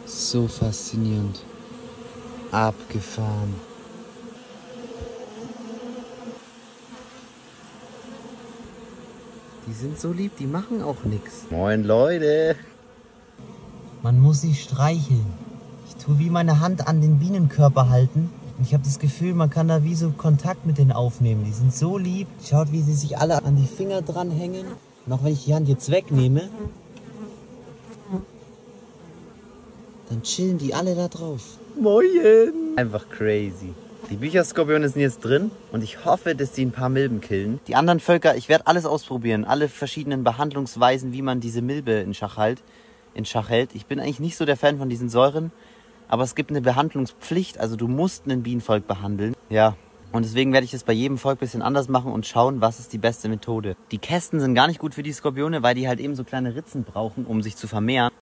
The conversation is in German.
So faszinierend. Abgefahren. Die sind so lieb, die machen auch nichts. Moin Leute. Man muss sie streicheln. Ich tue wie meine Hand an den Bienenkörper halten. Und ich habe das Gefühl, man kann da wie so Kontakt mit denen aufnehmen. Die sind so lieb. Schaut, wie sie sich alle an die Finger dranhängen. Noch wenn ich die Hand jetzt wegnehme, dann chillen die alle da drauf. Moin. Einfach crazy. Die Bücherskorpione sind jetzt drin und ich hoffe, dass die ein paar Milben killen. Die anderen Völker, ich werde alles ausprobieren. Alle verschiedenen Behandlungsweisen, wie man diese Milbe in Schach hält. Ich bin eigentlich nicht so der Fan von diesen Säuren, aber es gibt eine Behandlungspflicht. Also du musst ein Bienenvolk behandeln. Ja. Und deswegen werde ich das bei jedem Volk ein bisschen anders machen und schauen, was ist die beste Methode. Die Kästen sind gar nicht gut für die Skorpione, weil die halt eben so kleine Ritzen brauchen, um sich zu vermehren.